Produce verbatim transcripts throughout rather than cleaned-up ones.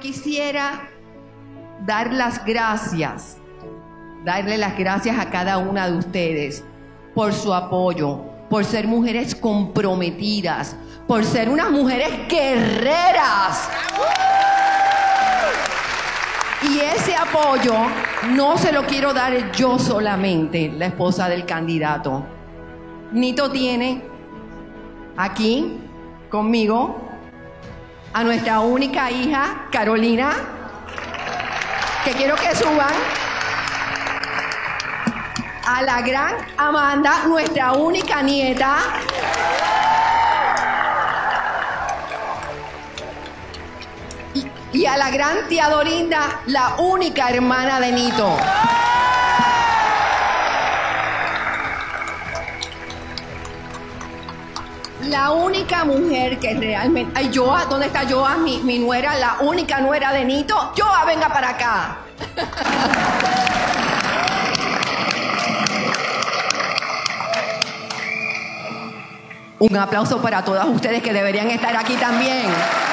quisiera dar las gracias, darle las gracias a cada una de ustedes por su apoyo, por ser mujeres comprometidas, por ser unas mujeres guerreras. Y ese apoyo no se lo quiero dar yo solamente, la esposa del candidato. Nito tiene aquí conmigo a nuestra única hija, Carolina, que quiero que suban. A la gran Amanda, nuestra única nieta. Y, y a la gran tía Dorinda, la única hermana de Nito. La única mujer que realmente... Ay, Joa, ¿dónde está Joa? Mi, mi nuera, la única nuera de Nito. Joa, venga para acá. Un aplauso para todas ustedes que deberían estar aquí también.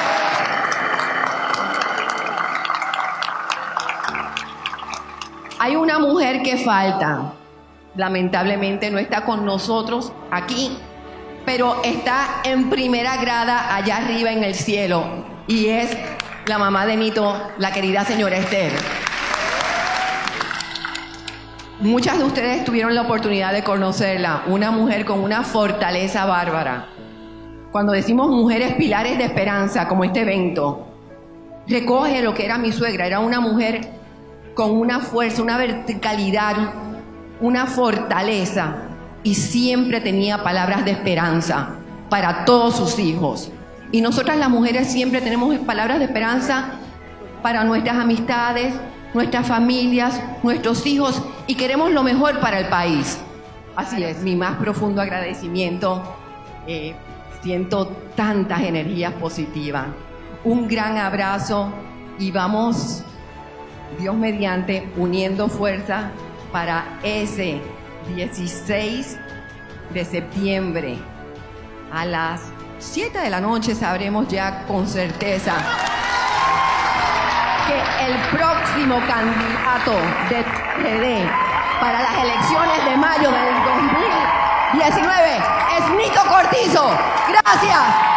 Hay una mujer que falta. Lamentablemente no está con nosotros aquí, pero está en primera grada allá arriba en el cielo. Y es la mamá de Nito, la querida señora Esther. Muchas de ustedes tuvieron la oportunidad de conocerla, una mujer con una fortaleza bárbara. Cuando decimos mujeres pilares de esperanza, como este evento, recoge lo que era mi suegra. Era una mujer con una fuerza, una verticalidad, una fortaleza, y siempre tenía palabras de esperanza para todos sus hijos. Y nosotras las mujeres siempre tenemos palabras de esperanza para nuestras amistades, nuestras familias, nuestros hijos, y queremos lo mejor para el país. Así es, mi más profundo agradecimiento. Eh, siento tantas energías positivas. Un gran abrazo y vamos, Dios mediante, uniendo fuerza para ese dieciséis de septiembre. A las siete de la noche sabremos ya con certeza que el próximo candidato del P R D para las elecciones de mayo del dos mil diecinueve es Nito Cortizo. Gracias.